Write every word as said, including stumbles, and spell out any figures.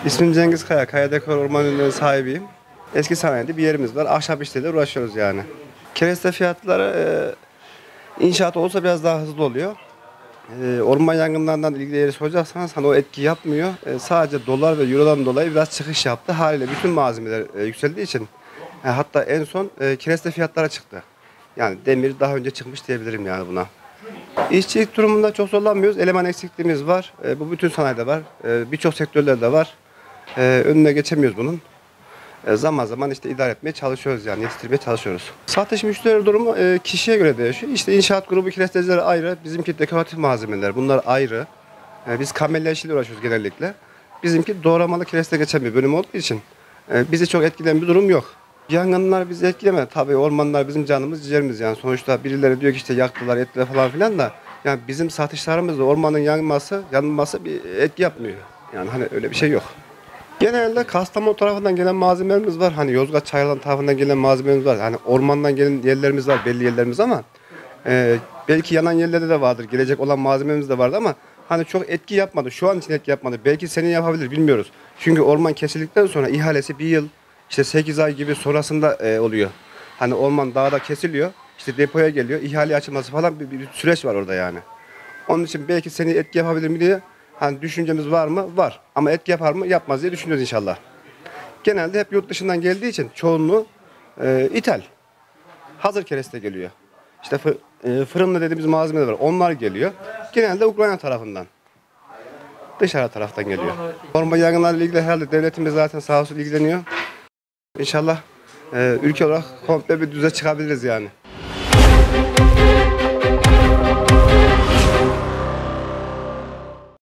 İsmim Cengiz Kaya. Kaya Dekor Orman Ürünleri sahibiyim. Eski sanayide bir yerimiz var. Ahşap işleriyle uğraşıyoruz yani. Kereste fiyatları e, inşaat olsa biraz daha hızlı oluyor. E, orman yangınlarından ilgili yeri soracaksanız hani o etki yapmıyor. E, sadece dolar ve eurodan dolayı biraz çıkış yaptı. Haliyle bütün malzemeler e, yükseldiği için e, hatta en son e, kereste fiyatlara çıktı. Yani demir daha önce çıkmış diyebilirim yani buna. İşçilik durumunda çok zorlanmıyoruz. Eleman eksikliğimiz var. E, bu bütün sanayide var. E, Birçok sektörlerde var. E, önüne geçemiyoruz bunun. E, zaman zaman işte idare etmeye çalışıyoruz yani yetiştirmeye çalışıyoruz. Satış müşteri durumu e, kişiye göre değişiyor. İşte inşaat grubu kireçlecileri ayrı, bizimki dekoratif malzemeler. Bunlar ayrı. E, biz kamelya işiyle uğraşıyoruz genellikle. Bizimki doğramalı kireçle geçen bir bölüm olduğu için e, bizi çok etkileyen bir durum yok. Yangınlar bizi etkilemedi. Tabii ormanlar bizim canımız, ciğerimiz yani. Sonuçta birileri diyor ki işte yaktılar, ettiler falan filan da yani bizim satışlarımızda ormanın yanması, yanması bir etki yapmıyor. Yani hani öyle bir şey yok. Genelde Kastamonu tarafından gelen malzemelerimiz var. Hani Yozgat Çayırlan tarafından gelen malzemelerimiz var. Hani ormandan gelen yerlerimiz var, belli yerlerimiz ama e, belki yanan yerlerde de vardır. Gelecek olan malzememiz de vardı ama hani çok etki yapmadı. Şu an için etki yapmadı. Belki seni yapabilir bilmiyoruz. Çünkü orman kesildikten sonra ihalesi bir yıl, işte sekiz ay gibi sonrasında e, oluyor. Hani orman dağda kesiliyor, işte depoya geliyor, ihale açılması falan bir, bir süreç var orada yani. Onun için belki seni etki yapabilir mi diye hani düşüncemiz var mı? Var. Ama etki yapar mı? Yapmaz diye düşünüyoruz inşallah. Genelde hep yurt dışından geldiği için çoğunluğu e, ithal. Hazır kereste geliyor. İşte fı, e, fırınlı dediğimiz malzemeler var. Onlar geliyor. Genelde Ukrayna tarafından. Dışarı taraftan geliyor. Orman yangınlarıyla ilgili herhalde devletimiz zaten sağ olsun ilgileniyor. İnşallah e, ülke olarak komple bir düze çıkabiliriz yani.